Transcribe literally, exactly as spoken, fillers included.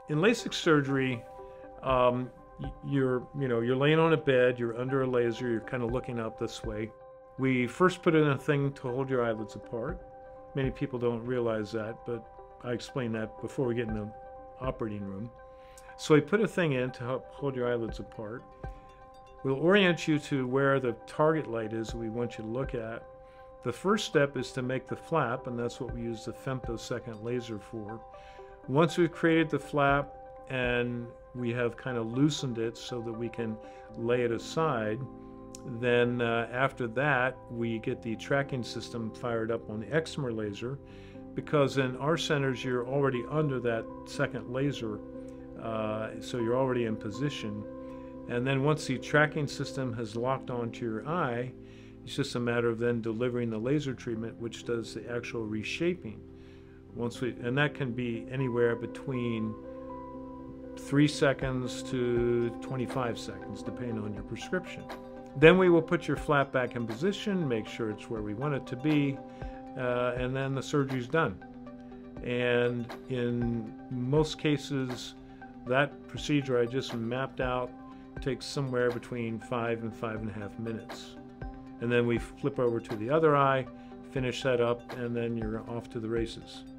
in LASIK surgery, um, you're, you know, you're laying on a bed, you're under a laser, you're kind of looking out this way. We first put in a thing to hold your eyelids apart. Many people don't realize that, but I explained that before we get in the operating room. So we put a thing in to help hold your eyelids apart. We'll orient you to where the target light is we want you to look at. The first step is to make the flap, and that's what we use the Femtosecond Laser for. Once we've created the flap and we have kind of loosened it so that we can lay it aside, then uh, after that we get the tracking system fired up on the Excimer Laser, because in our centers you're already under that second laser, uh, so you're already in position. And then once the tracking system has locked onto your eye, it's just a matter of then delivering the laser treatment, which does the actual reshaping. Once we, and that can be anywhere between three seconds to twenty-five seconds, depending on your prescription. Then we will put your flap back in position, make sure it's where we want it to be, uh, and then the surgery's done. And in most cases, that procedure I just mapped out takes somewhere between five and five and a half minutes. And then we flip over to the other eye, finish that up, and then you're off to the races.